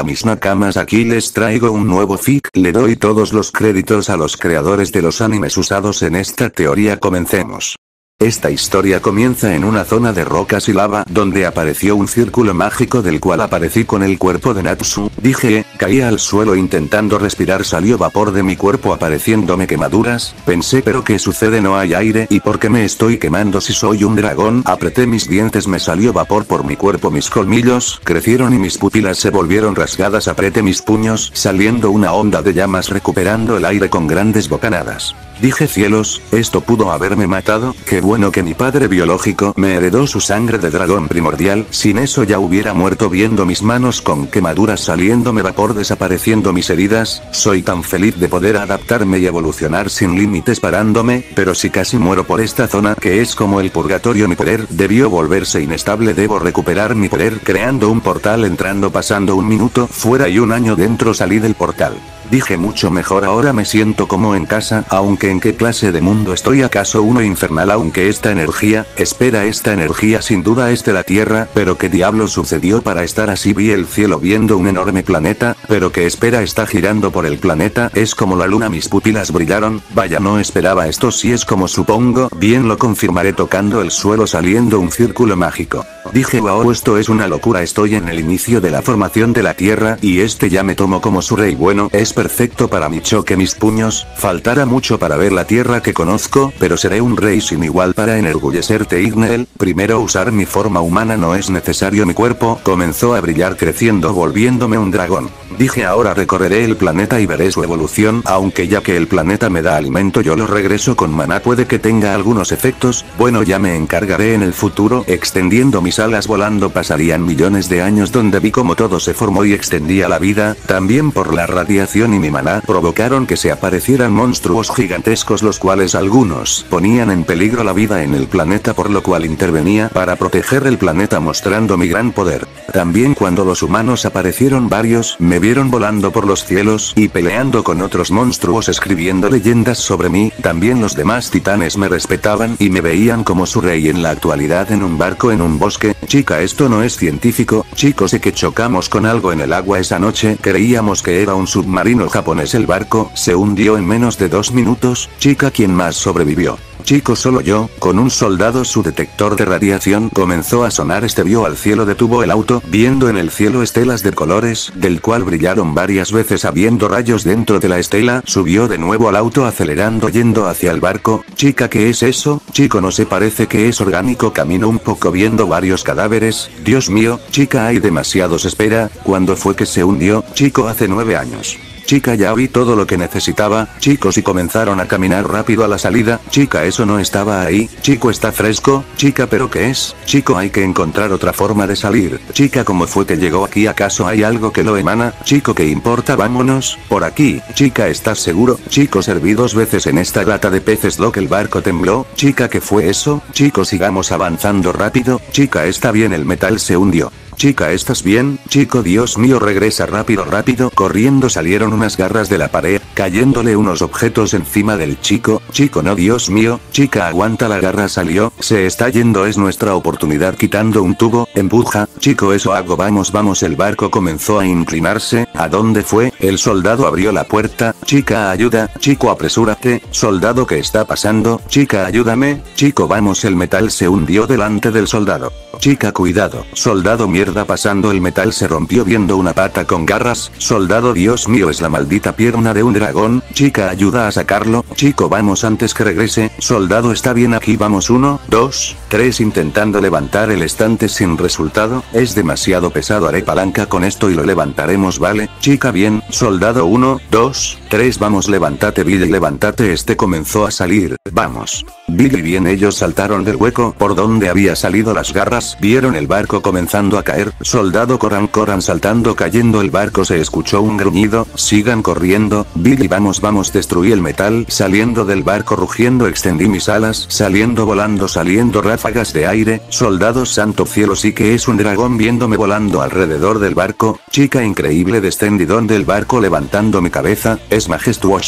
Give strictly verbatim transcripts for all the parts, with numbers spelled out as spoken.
mis nakamas, aquí les traigo un nuevo fic, le doy todos los créditos a los creadores de los animes usados en esta teoría, comencemos. Esta historia comienza en una zona de rocas y lava donde apareció un círculo mágico del cual aparecí con el cuerpo de Natsu, dije, caí al suelo intentando respirar, salió vapor de mi cuerpo apareciéndome quemaduras, pensé pero ¿qué sucede? No hay aire y ¿por qué me estoy quemando si soy un dragón? Apreté mis dientes, me salió vapor por mi cuerpo, mis colmillos crecieron y mis pupilas se volvieron rasgadas, apreté mis puños saliendo una onda de llamas recuperando el aire con grandes bocanadas. Dije cielos, esto pudo haberme matado, qué bueno que mi padre biológico me heredó su sangre de dragón primordial, sin eso ya hubiera muerto viendo mis manos con quemaduras saliéndome vapor desapareciendo mis heridas, soy tan feliz de poder adaptarme y evolucionar sin límites parándome, pero si casi muero por esta zona que es como el purgatorio, mi poder debió volverse inestable, debo recuperar mi poder creando un portal, entrando pasando un minuto fuera y un año dentro, salí del portal. Dije mucho mejor, ahora me siento como en casa, aunque ¿en qué clase de mundo estoy? ¿Acaso uno infernal? Aunque esta energía, espera, esta energía sin duda es de la Tierra, pero ¿qué diablo sucedió para estar así? Vi el cielo viendo un enorme planeta, pero que espera, está girando por el planeta, es como la luna, mis pupilas brillaron, vaya, no esperaba esto, si es como supongo, bien lo confirmaré tocando el suelo saliendo un círculo mágico. Dije wow, esto es una locura, estoy en el inicio de la formación de la Tierra y este ya me tomo como su rey, bueno, es perfecto para mí, choque mis puños, faltará mucho para ver la Tierra que conozco, pero seré un rey sin igual para enorgullecerte Igneel, primero usar mi forma humana no es necesario, mi cuerpo comenzó a brillar creciendo volviéndome un dragón. Dije ahora recorreré el planeta y veré su evolución, aunque ya que el planeta me da alimento yo lo regreso con maná, puede que tenga algunos efectos, bueno ya me encargaré en el futuro, extendiendo mis alas volando pasarían millones de años donde vi como todo se formó y extendía la vida, también por la radiación y mi maná provocaron que se aparecieran monstruos gigantescos los cuales algunos ponían en peligro la vida en el planeta, por lo cual intervenía para proteger el planeta mostrando mi gran poder. También cuando los humanos aparecieron varios me vieron volando por los cielos y peleando con otros monstruos escribiendo leyendas sobre mí, también los demás titanes me respetaban y me veían como su rey. En la actualidad en un barco en un bosque, chica esto no es científico, chicos sé que chocamos con algo en el agua esa noche, creíamos que era un submarino japonés, el barco se hundió en menos de dos minutos, chica ¿quién más sobrevivió? Chicos solo yo, con un soldado, su detector de radiación comenzó a sonar, este vio al cielo, detuvo el auto, viendo en el cielo estelas de colores, del cual brillaron varias veces habiendo rayos dentro de la estela, subió de nuevo al auto acelerando yendo hacia el barco, chica ¿qué es eso? Chico no sé, parece que es orgánico, caminó un poco viendo varios cadáveres, Dios mío, chica hay demasiados, espera, ¿cuándo fue que se hundió? Chico hace nueve años. Chica ya vi todo lo que necesitaba, chicos y comenzaron a caminar rápido a la salida, chica eso no estaba ahí, chico está fresco, chica pero ¿qué es? Chico hay que encontrar otra forma de salir, chica ¿cómo fue que llegó aquí? ¿Acaso hay algo que lo emana? Chico ¿qué importa? Vámonos, por aquí, chica ¿estás seguro? Chico serví dos veces en esta lata de peces lo que el barco tembló, chica ¿qué fue eso? Chico sigamos avanzando rápido, chica está bien, el metal se hundió. Chica ¿estás bien? Chico Dios mío regresa rápido rápido, corriendo salieron unas garras de la pared, cayéndole unos objetos encima del chico, chico no Dios mío, chica aguanta, la garra salió, se está yendo, es nuestra oportunidad, quitando un tubo, empuja, chico eso hago, vamos vamos, el barco comenzó a inclinarse, ¿a dónde fue? El soldado abrió la puerta, chica ayuda, chico apresúrate, soldado ¿qué está pasando? Chica ayúdame, chico vamos, el metal se hundió delante del soldado. Chica cuidado, soldado mierda pasando, el metal se rompió viendo una pata con garras, soldado Dios mío es la maldita pierna de un dragón, chica ayuda a sacarlo, chico vamos antes que regrese, soldado está bien aquí vamos, uno, dos, tres intentando levantar el estante sin resultado, es demasiado pesado, haré palanca con esto y lo levantaremos, vale, chica bien, soldado uno, dos, tres vamos levántate Billy levántate, este comenzó a salir, vamos. Billy bien, ellos saltaron del hueco por donde había salido las garras, vieron el barco comenzando a caer, soldado corran corran saltando cayendo el barco, se escuchó un gruñido, sigan corriendo, Billy vamos vamos destruí el metal, saliendo del barco rugiendo extendí mis alas, saliendo volando saliendo ráfagas de aire, soldado santo cielo sí que es un dragón viéndome volando alrededor del barco, chica increíble descendí donde el barco levantando mi cabeza, es majestuoso.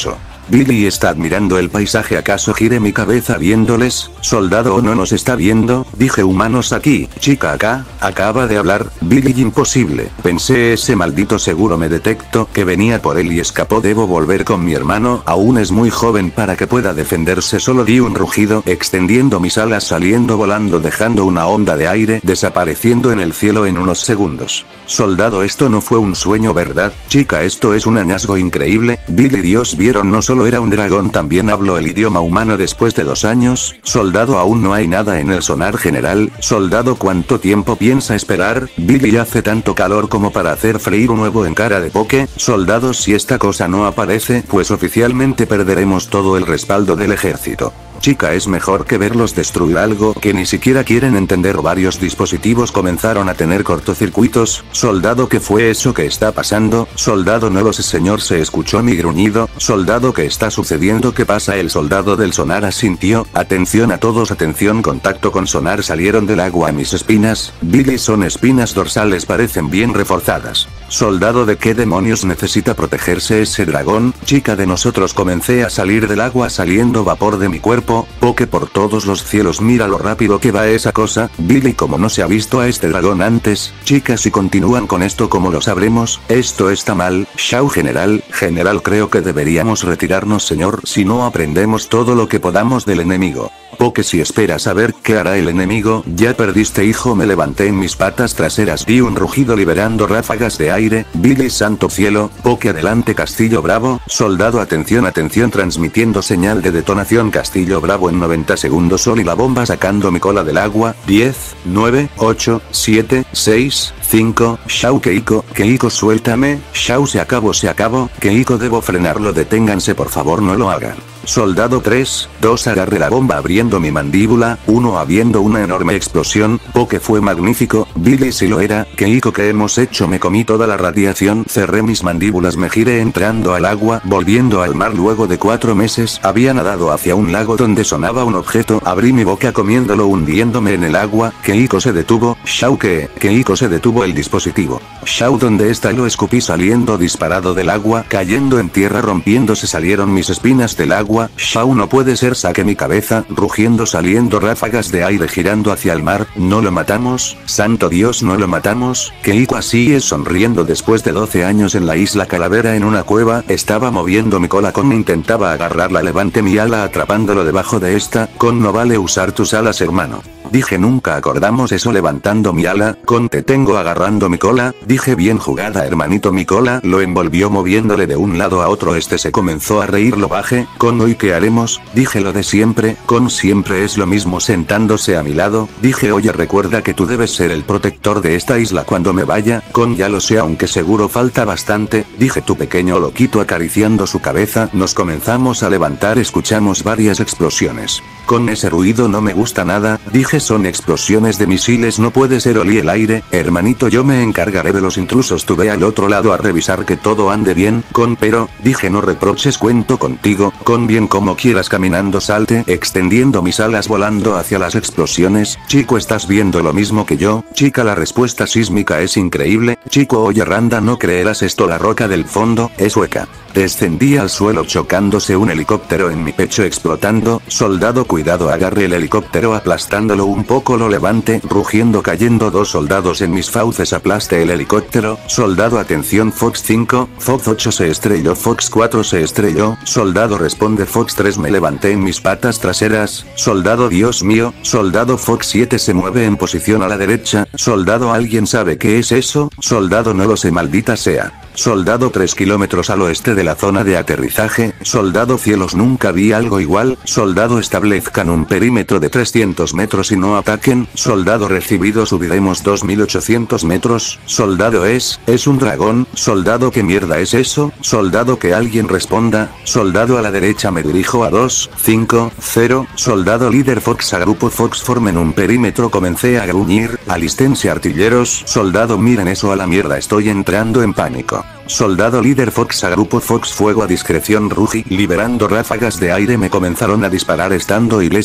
Billy está admirando el paisaje, ¿acaso gire mi cabeza viéndoles? Soldado o no nos está viendo, dije humanos aquí, chica acá, acaba de hablar, Billy imposible, pensé ese maldito seguro me detectó que venía por él y escapó, debo volver con mi hermano, aún es muy joven para que pueda defenderse, solo di un rugido, extendiendo mis alas saliendo volando dejando una onda de aire desapareciendo en el cielo en unos segundos. Soldado, esto no fue un sueño, ¿verdad? Chica, esto es un hallazgo increíble, Billy, Dios, vieron, no solo era un dragón, también habló el idioma humano después de dos años, soldado, aún no hay nada en el sonar general, soldado, ¿cuánto tiempo piensa esperar? Billy, hace tanto calor como para hacer freír un huevo en cara de poke, soldado, si esta cosa no aparece, pues oficialmente perderemos todo el respaldo del ejército. Chica, es mejor que verlos destruir algo que ni siquiera quieren entender. Varios dispositivos comenzaron a tener cortocircuitos. Soldado, ¿qué fue eso que está pasando? Soldado, no lo sé señor, se escuchó mi gruñido. Soldado, ¿qué está sucediendo? ¿Qué pasa? El soldado del sonar asintió. Atención a todos, atención, contacto con sonar, salieron del agua mis espinas. Billy, son espinas dorsales, parecen bien reforzadas. Soldado, ¿de qué demonios necesita protegerse ese dragón? Chica, de nosotros, comencé a salir del agua saliendo vapor de mi cuerpo. Poke por todos los cielos, mira lo rápido que va esa cosa. Billy, como no se ha visto a este dragón antes. Chicas, si continúan con esto, ¿cómo lo sabremos? Esto está mal. Shao, general, general, creo que deberíamos retirarnos señor, si no aprendemos todo lo que podamos del enemigo. Poke, si esperas a ver qué hará el enemigo, ya perdiste hijo, me levanté en mis patas traseras, di un rugido liberando ráfagas de aire. Billy, santo cielo, Poke, adelante Castillo Bravo, soldado, atención, atención, transmitiendo señal de detonación Castillo Bravo en noventa segundos, sol y la bomba sacando mi cola del agua, diez, nueve, ocho, siete, seis, cinco, Shao, Keiko, Keiko, suéltame, Shao, se acabó, se acabó, Keiko, debo frenarlo, deténganse por favor, no lo hagan. Soldado tres, dos, agarré la bomba abriendo mi mandíbula, uno, habiendo una enorme explosión. Poke, fue magnífico, Billy, si lo era. Keiko, ¿qué hemos hecho? Me comí toda la radiación, cerré mis mandíbulas, me giré entrando al agua, volviendo al mar luego de cuatro meses, había nadado hacia un lago donde sonaba un objeto, abrí mi boca comiéndolo hundiéndome en el agua. Keiko se detuvo, Shao, que, Keiko se detuvo el dispositivo. Shao, ¿dónde está? Lo escupí saliendo disparado del agua, cayendo en tierra rompiéndose, salieron mis espinas del agua. Shao, no puede ser, saqué mi cabeza, rugiendo saliendo ráfagas de aire girando hacia el mar, no lo matamos, santo Dios, no lo matamos. Keiko así es sonriendo después de doce años en la isla Calavera en una cueva, estaba moviendo mi cola con, intentaba agarrarla, levanté mi ala atrapándolo debajo de esta, con no vale usar tus alas hermano. Dije, nunca acordamos eso, levantando mi ala, con te tengo agarrando mi cola, dije, bien jugada hermanito, mi cola lo envolvió moviéndole de un lado a otro, este se comenzó a reír, lo bajé, con hoy qué haremos, dije lo de siempre, con siempre es lo mismo, sentándose a mi lado, dije, oye, recuerda que tú debes ser el protector de esta isla cuando me vaya, con ya lo sé aunque seguro falta bastante, dije, tu pequeño loquito acariciando su cabeza, nos comenzamos a levantar, escuchamos varias explosiones. Con ese ruido no me gusta nada, dije, son explosiones de misiles, no puede ser, olí el aire, hermanito, yo me encargaré de los intrusos, tú ve al otro lado a revisar que todo ande bien, con pero, dije, no reproches, cuento contigo, con bien como quieras, caminando salte, extendiendo mis alas volando hacia las explosiones. Chico, ¿estás viendo lo mismo que yo? Chica, la respuesta sísmica es increíble. Chico, oye Randa, no creerás esto, la roca del fondo es hueca. Descendí al suelo chocándose un helicóptero en mi pecho explotando. Soldado, cuidado, agarré el helicóptero aplastándolo un poco, lo levante, rugiendo, cayendo dos soldados en mis fauces, aplaste el helicóptero. Soldado, atención, Fox cinco, Fox ocho se estrelló, Fox cuatro se estrelló. Soldado, responde, Fox tres, me levanté en mis patas traseras. Soldado, Dios mío. Soldado, Fox siete se mueve en posición a la derecha. Soldado, ¿alguien sabe qué es eso? Soldado, no lo sé, maldita sea. Soldado, tres kilómetros al oeste de la zona de aterrizaje. Soldado, cielos, nunca vi algo igual. Soldado, establezcan un perímetro de trescientos metros y no ataquen. Soldado, recibido, subiremos dos mil ochocientos metros. Soldado, es, es un dragón. Soldado, ¿qué mierda es eso? Soldado, que alguien responda. Soldado, a la derecha me dirijo a dos, cinco, cero. Soldado, líder Fox a grupo Fox, formen un perímetro, comencé a gruñir. Alistense artilleros. Soldado, miren eso, a la mierda, estoy entrando en pánico. Soldado, líder Fox a grupo Fox, fuego a discreción, rugí, liberando ráfagas de aire, me comenzaron a disparar estando ileso.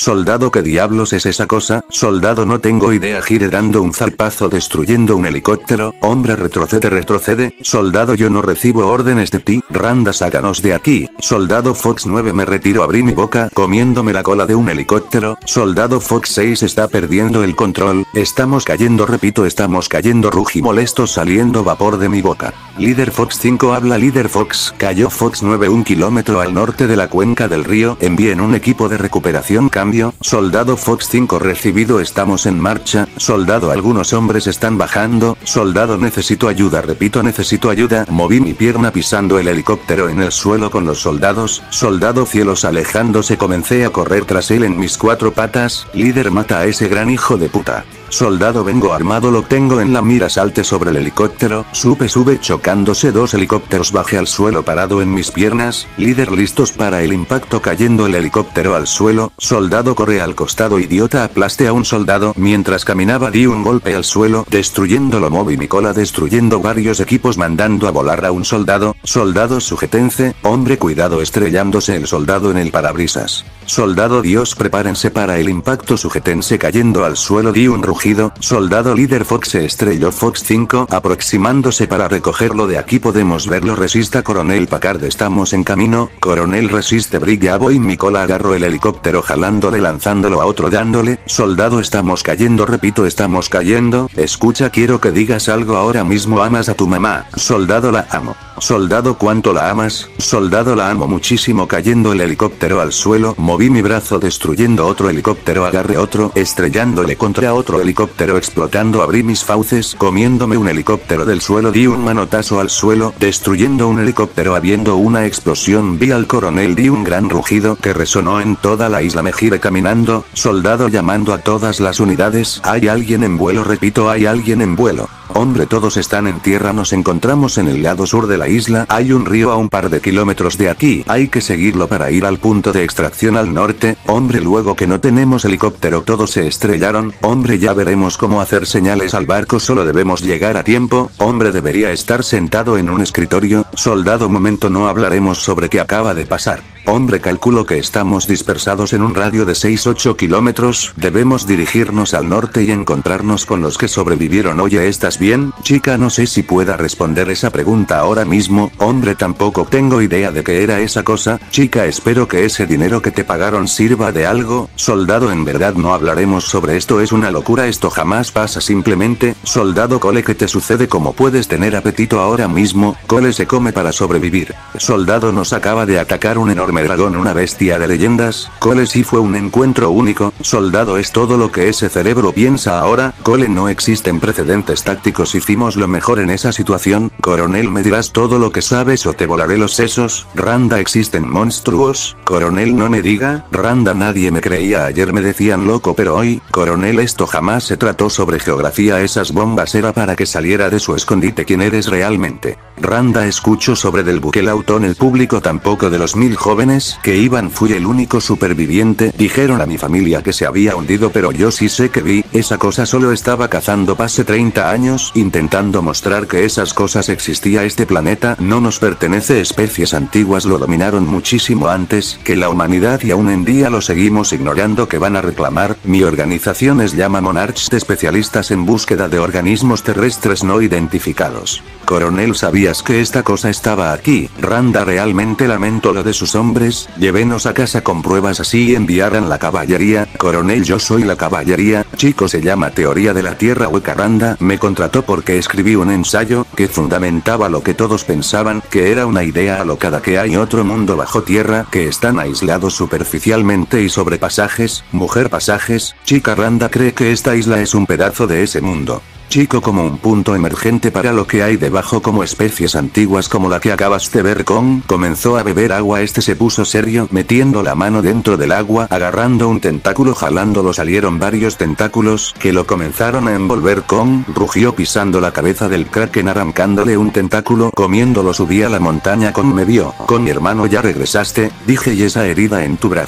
Soldado, ¿qué diablos es esa cosa? Soldado, no tengo idea. Gire dando un zarpazo destruyendo un helicóptero. Hombre, retrocede, retrocede. Soldado, yo no recibo órdenes de ti. Randa, sácanos de aquí. Soldado Fox nueve, me retiro. Abrí mi boca comiéndome la cola de un helicóptero. Soldado Fox seis está perdiendo el control. Estamos cayendo, repito, estamos cayendo. Rugí molesto saliendo vapor de mi boca. Líder Fox cinco habla. Líder Fox, cayó Fox nueve un kilómetro al norte de la cuenca del río. Envíen un equipo de recuperación. Cambio. Soldado Fox cinco recibido. Estamos en marcha. Soldado, algunos hombres están bajando. Soldado, necesito ayuda. Repito, necesito ayuda. Moví mi pierna pisando el helicóptero en el suelo con los soldados. Soldado, cielos alejándose. Comencé a correr tras él en mis cuatro patas. Líder, mata a ese gran hijo de puta. Soldado, vengo armado, lo tengo en la mira. Salte sobre el helicóptero. Sube, sube, chocándose dos helicópteros. Bajé al suelo parado en mis piernas. Líder, listos para el impacto. Cayendo el helicóptero al suelo. Soldado, corre al costado, idiota. Aplasté a un soldado. Mientras caminaba di un golpe al suelo, destruyéndolo. Moví mi cola destruyendo varios equipos, mandando a volar a un soldado. Soldado, sujétense. Hombre, cuidado, estrellándose el soldado en el parabrisas. Soldado, Dios, prepárense para el impacto. Sujétense cayendo al suelo. Di un rugido. Soldado, líder Fox se estrelló. Fox cinco aproximándose para recogerlo. De aquí podemos verlo. Resista, coronel Packard, estamos en camino. Coronel, resiste, Brick, ya voy. Mi cola, agarro el helicóptero jalándole, lanzándolo a otro, dándole. Soldado, estamos cayendo, repito, estamos cayendo. Escucha, quiero que digas algo ahora mismo. ¿Amas a tu mamá? Soldado, la amo. Soldado, ¿cuánto la amas? Soldado, la amo muchísimo. Cayendo el helicóptero al suelo, moví mi brazo destruyendo otro helicóptero, agarré otro, estrellándole contra otro helicóptero, explotando, abrí mis fauces, comiéndome un helicóptero del suelo, di un manotazo al suelo, destruyendo un helicóptero. Habiendo una explosión, vi al coronel, di un gran rugido que resonó en toda la isla. Me giré caminando. Soldado, llamando a todas las unidades. Hay alguien en vuelo, repito, hay alguien en vuelo. Hombre, todos están en tierra. Nos encontramos en el lado sur de la isla. Hay un río a un par de kilómetros de aquí. Hay que seguirlo para ir al punto de extracción al norte. Hombre, luego que no tenemos helicóptero, todos se estrellaron. Hombre, ya veremos cómo hacer señales al barco. Solo debemos llegar a tiempo. Hombre, debería estar sentado en un escritorio. Soldado, momento, no hablaremos sobre qué acaba de pasar. Hombre, calculo que estamos dispersados en un radio de seis a ocho kilómetros. Debemos dirigirnos al norte y encontrarnos con los que sobrevivieron. Oye, ¿estás bien, chica? No sé si pueda responder esa pregunta ahora mismo. Hombre, tampoco tengo idea de qué era esa cosa. Chica, espero que ese dinero que te pagaron sirva de algo. Soldado, en verdad no hablaremos sobre esto. Es una locura. Esto jamás pasa simplemente. Soldado, Cole, ¿qué te sucede? ¿Cómo puedes tener apetito ahora mismo? Cole se come para sobrevivir. Soldado, nos acaba de atacar un enorme dragón, una bestia de leyendas. Cole, sí fue un encuentro único. Soldado, es todo lo que ese cerebro piensa ahora. Cole, no existen precedentes tácticos. Hicimos lo mejor en esa situación. Coronel, me dirás todo lo que sabes o te volaré los sesos. Randa, existen monstruos. Coronel, no me diga. Randa, nadie me creía. Ayer me decían loco, pero hoy, coronel, esto jamás se trató sobre geografía. Esas bombas era para que saliera de su escondite. ¿Quién eres realmente? Randa, escucho sobre del buque Lautón. El público tampoco. De los mil jóvenes que iban fui el único superviviente. Dijeron a mi familia que se había hundido, pero yo sí sé que vi, esa cosa solo estaba cazando. Pasé treinta años intentando mostrar que esas cosas existía. Este planeta no nos pertenece. Especies antiguas lo dominaron muchísimo antes que la humanidad y aún en día lo seguimos ignorando. Que van a reclamar. Mi organización es llama Monarchs, de especialistas en búsqueda de organismos terrestres no identificados. Coronel, ¿sabías que esta cosa estaba aquí? Randa, realmente lamento lo de sus hombres. Llévenos a casa con pruebas así enviaran la caballería. Coronel, yo soy la caballería. Chico, se llama Teoría de la Tierra Hueca. Randa me contrató porque escribí un ensayo que fundamentaba lo que todos pensaban, que era una idea alocada, que hay otro mundo bajo tierra, que están aislados superficialmente y sobre pasajes. Mujer, pasajes. Chica, Randa cree que esta isla es un pedazo de ese mundo. Chico, como un punto emergente para lo que hay debajo, como especies antiguas como la que acabas de ver. Con comenzó a beber agua. Este se puso serio, metiendo la mano dentro del agua, agarrando un tentáculo, jalándolo. Salieron varios tentáculos que lo comenzaron a envolver. Con rugió pisando la cabeza del kraken, arrancándole un tentáculo, comiéndolo. Subí a la montaña. Con me vio. Con mi hermano, ya regresaste, dije, y esa herida en tu brazo.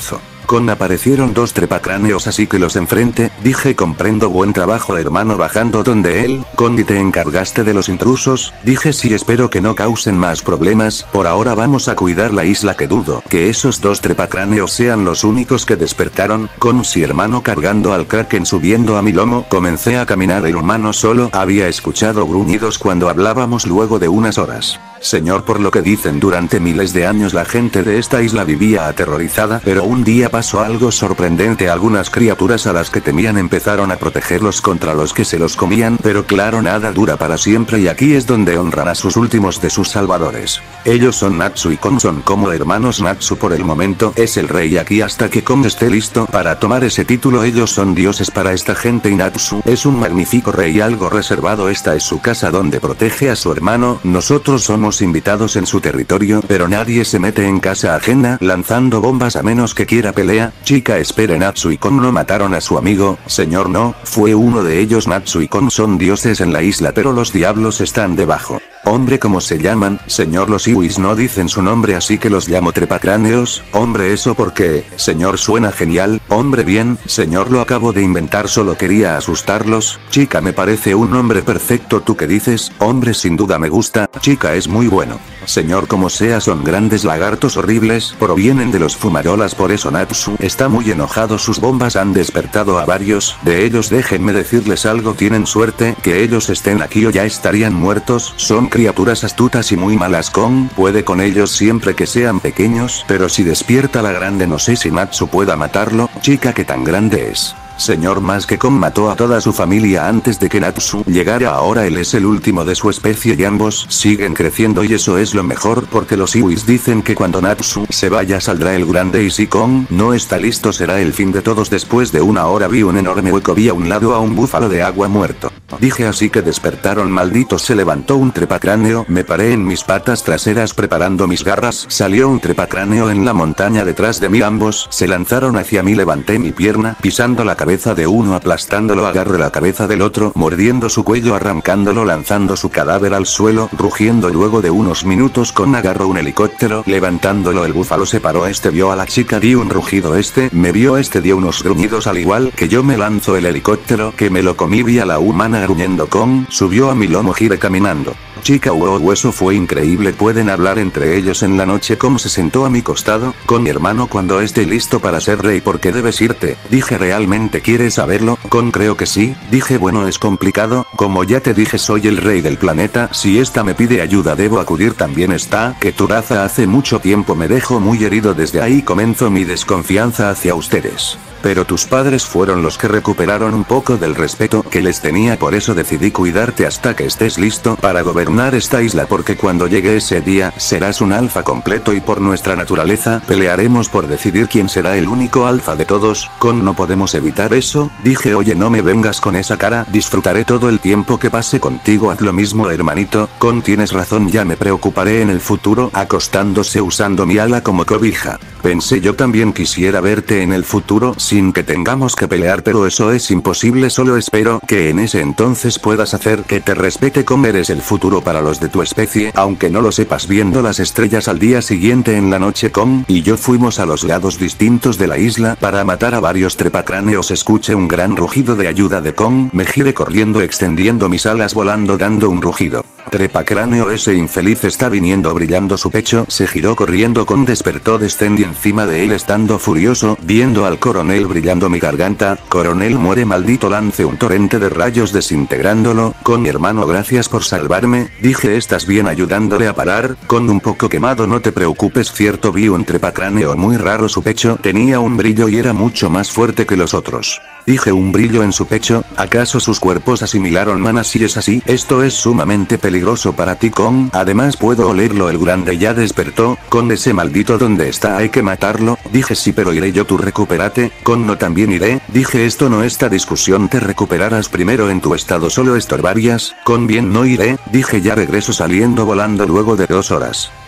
Con aparecieron dos trepacráneos así que los enfrente, dije comprendo buen trabajo hermano bajando donde él, con y te encargaste de los intrusos, dije sí espero que no causen más problemas, por ahora vamos a cuidar la isla que dudo que esos dos trepacráneos sean los únicos que despertaron, con si hermano cargando al kraken subiendo a mi lomo, comencé a caminar el humano solo había escuchado gruñidos cuando hablábamos luego de unas horas. Señor, por lo que dicen durante miles de años la gente de esta isla vivía aterrorizada, pero un día pasó algo sorprendente. Algunas criaturas a las que temían empezaron a protegerlos contra los que se los comían, pero claro, nada dura para siempre y aquí es donde honran a sus últimos de sus salvadores. Ellos son Natsu y Kon, son como hermanos. Natsu por el momento es el rey aquí hasta que Kon esté listo para tomar ese título. Ellos son dioses para esta gente y Natsu es un magnífico rey algo reservado. Esta es su casa donde protege a su hermano. Nosotros somos invitados en su territorio, pero nadie se mete en casa ajena lanzando bombas a menos que quiera pelea. Chica, espere, Natsu y Kon no mataron a su amigo, señor, no, fue uno de ellos. Natsu y Kon son dioses en la isla, pero los diablos están debajo. Hombre, ¿cómo se llaman, señor? Los iwis no dicen su nombre así que los llamo trepacráneos. Hombre, eso porque, señor, suena genial. Hombre, bien, señor, lo acabo de inventar, solo quería asustarlos. Chica, me parece un nombre perfecto. ¿Tú qué dices? Hombre, sin duda me gusta. Chica, es muy bueno. Señor, como sea, son grandes lagartos horribles, provienen de los fumarolas, por eso Natsu está muy enojado. Sus bombas han despertado a varios de ellos. Déjenme decirles algo, tienen suerte que ellos estén aquí o ya estarían muertos. Son criaturas astutas y muy malas. Kon puede con ellos siempre que sean pequeños, pero si despierta la grande no sé si Natsu pueda matarlo. Chica, ¿qué tan grande es? Señor, más que Kon mató a toda su familia antes de que Natsu llegara, ahora él es el último de su especie y ambos siguen creciendo y eso es lo mejor porque los iwis dicen que cuando Natsu se vaya saldrá el grande y si Kon no está listo será el fin de todos. Después de una hora vi un enorme hueco, vi a un lado a un búfalo de agua muerto. Dije así que despertaron, malditos. Se levantó un trepacráneo, me paré en mis patas traseras preparando mis garras, salió un trepacráneo en la montaña detrás de mí, ambos se lanzaron hacia mí, levanté mi pierna, pisando la cabeza de uno, aplastándolo, agarré la cabeza del otro, mordiendo su cuello, arrancándolo, lanzando su cadáver al suelo, rugiendo. Luego de unos minutos Kon agarró un helicóptero, levantándolo el búfalo se paró, este vio a la chica, di un rugido, este me vio, este dio unos gruñidos al igual que yo, me lanzó el helicóptero que me lo comí, vi a la humana gruñendo. Kon subió a mi lomo, giré caminando. Chica, wow, eso fue increíble, pueden hablar entre ellos en la noche. Kon se sentó a mi costado, con mi hermano, cuando esté listo para ser rey, ¿por qué debes irte? Dije, ¿realmente quieres saberlo? Kon, creo que sí. Dije, bueno, es complicado, como ya te dije soy el rey del planeta, si esta me pide ayuda debo acudir. También está que tu raza hace mucho tiempo me dejó muy herido, desde ahí comenzó mi desconfianza hacia ustedes. Pero tus padres fueron los que recuperaron un poco del respeto que les tenía, por eso decidí cuidarte hasta que estés listo para gobernar esta isla, porque cuando llegue ese día serás un alfa completo y por nuestra naturaleza pelearemos por decidir quién será el único alfa de todos. Kon, no podemos evitar eso. Dije, oye, no me vengas con esa cara, disfrutaré todo el tiempo que pase contigo, haz lo mismo, hermanito. Kon, tienes razón, ya me preocuparé en el futuro. Acostándose usando mi ala como cobija. Pensé, yo también quisiera verte en el futuro sin que tengamos que pelear, pero eso es imposible, solo espero que en ese entonces puedas hacer que te respete. Como eres el futuro para los de tu especie, aunque no lo sepas. Viendo las estrellas al día siguiente en la noche, Kon y yo fuimos a los lados distintos de la isla para matar a varios trepacráneos. Escuché un gran rugido de ayuda de Kon, me giré corriendo, extendiendo mis alas, volando, dando un rugido. Trepacráneo, ese infeliz está viniendo, brillando su pecho, se giró corriendo. Kon despertó, descendí encima de él estando furioso, viendo al coronel brillando mi garganta. Coronel, muere, maldito, lance un torrente de rayos desintegrándolo. Kon, mi hermano, gracias por salvarme. Dije, ¿estás bien? Ayudándole a parar. Kon, un poco quemado, no te preocupes. Cierto, vi un trepacráneo muy raro, su pecho tenía un brillo y era mucho más fuerte que los otros. Dije, un brillo en su pecho, ¿acaso sus cuerpos asimilaron mana? Si es así, esto es sumamente peligroso para ti, Kon, además puedo olerlo, el grande ya despertó. Kon, ese maldito, ¿dónde está? Hay que matarlo. Dije, sí, pero iré yo, tú recupérate. Kon, no, también iré. Dije, esto no está discusión, te recuperarás primero, en tu estado solo estorbarías. Kon, bien, no iré. Dije, ya regreso, saliendo volando luego de dos horas.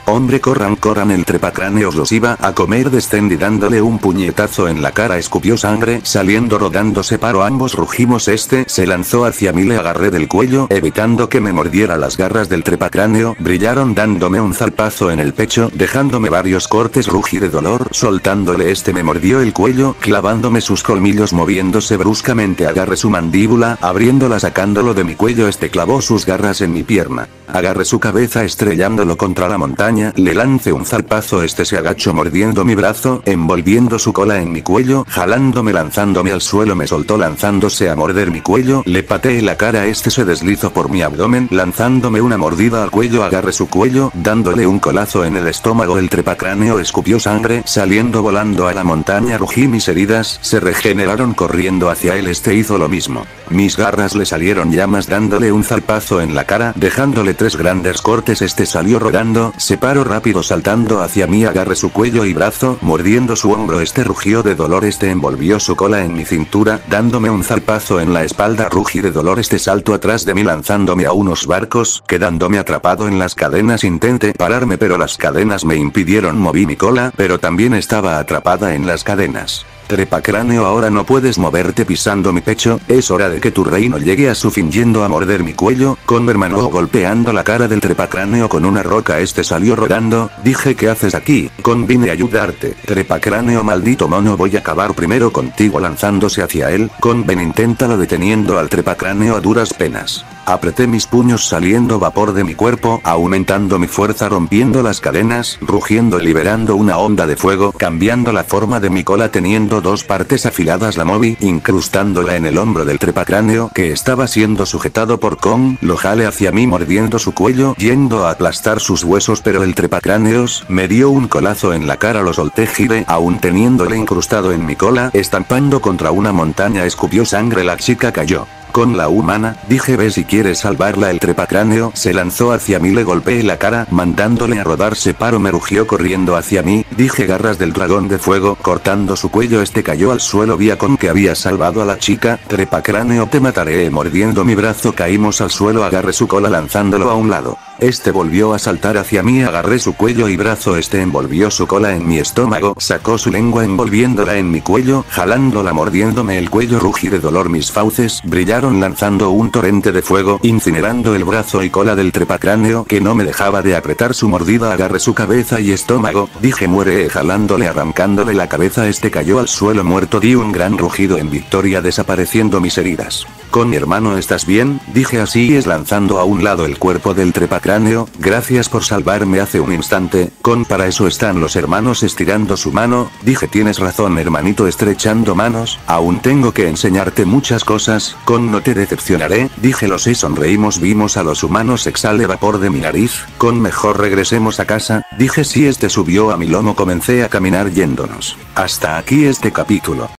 Hombre, corran, corran, el trepacráneos los iba a comer. Descendí dándole un puñetazo en la cara, escupió sangre, saliendo rodando, separó, ambos rugimos. Este se lanzó hacia mí, le agarré del cuello, evitando que me mordiera. Las garras del trepacráneo brillaron dándome un zarpazo en el pecho, dejándome varios cortes. Rugí de dolor, soltándole. Este me mordió el cuello, clavándome sus colmillos, moviéndose bruscamente. Agarré su mandíbula, abriéndola, sacándolo de mi cuello. Este clavó sus garras en mi pierna. Agarré su cabeza, estrellándolo contra la montaña, le lancé un zarpazo. Este se agachó mordiendo mi brazo, envolviendo su cola en mi cuello, jalándome, lanzándome al suelo. Me soltó lanzándose a morder mi cuello, le pateé la cara. Este se deslizó por mi abdomen, lanzándome una mordida al cuello. Agarré su cuello, dándole un colazo en el estómago. El trepacráneo escupió sangre, saliendo volando a la montaña. Rugí, mis heridas se regeneraron corriendo hacia él. Este hizo lo mismo. Mis garras le salieron llamas, dándole un zarpazo en la cara, dejándole tres grandes cortes. Este salió rodando, se paró rápido saltando hacia mí. Agarré su cuello y brazo, mordiendo su hombro. Este rugió de dolor. Este envolvió su cola en mi cintura, dándome un zarpazo en la espalda. Rugí de dolor. Este saltó atrás de mí, lanzándome a unos barcos, quedándome atrapado en las cadenas. Intenté pararme, pero las cadenas me impidieron. Moví mi cola, pero también estaba atrapada en las cadenas. Trepacráneo, ahora no puedes moverte pisando mi pecho, es hora de que tu reino llegue a su fin. Yendo a morder mi cuello, con mi hermano golpeando la cara del trepacráneo con una roca. Este salió rodando. Dije, ¿qué haces aquí? Con vine a ayudarte. Trepacráneo, maldito mono, voy a acabar primero contigo. Lanzándose hacia él, con ven, inténtalo, deteniendo al trepacráneo a duras penas. Apreté mis puños, saliendo vapor de mi cuerpo, aumentando mi fuerza, rompiendo las cadenas, rugiendo y liberando una onda de fuego, cambiando la forma de mi cola, teniendo dos partes afiladas. La moví, incrustándola en el hombro del trepacráneo, que estaba siendo sujetado por Kong. Lo jalé hacia mí, mordiendo su cuello, yendo a aplastar sus huesos, pero el trepacráneos me dio un colazo en la cara. Lo solté, giré, aún teniéndole incrustado en mi cola, estampando contra una montaña. Escupió sangre, la chica cayó. Con la humana, dije, ve si quieres salvarla. El trepacráneo se lanzó hacia mí, le golpeé la cara, mandándole a rodar. Se paró, me rugió corriendo hacia mí. Dije, garras del dragón de fuego, cortando su cuello. Este cayó al suelo. Vi a Con que había salvado a la chica. Trepacráneo, te mataré. Mordiendo mi brazo, caímos al suelo. Agarré su cola, lanzándolo a un lado. Este volvió a saltar hacia mí. Agarré su cuello y brazo. Este envolvió su cola en mi estómago, sacó su lengua envolviéndola en mi cuello, jalándola, mordiéndome el cuello. Rugí de dolor, mis fauces brillaron, lanzando un torrente de fuego, incinerando el brazo y cola del trepacráneo, que no me dejaba de apretar su mordida. Agarré su cabeza y estómago. Dije, muere, jalándole, arrancándole la cabeza. Este cayó al suelo muerto. Di un gran rugido en victoria, desapareciendo mis heridas. Con mi hermano, ¿estás bien? Dije, así es, lanzando a un lado el cuerpo del trepacráneo. Gracias por salvarme hace un instante. Con para eso están los hermanos, estirando su mano. Dije, tienes razón, hermanito, estrechando manos. Aún tengo que enseñarte muchas cosas. Con no te decepcionaré. Dije, lo sé, sonreímos. Vimos a los humanos, exhalé vapor de mi nariz. Con mejor regresemos a casa. Dije, sí, este subió a mi lomo. Comencé a caminar yéndonos. Hasta aquí este capítulo.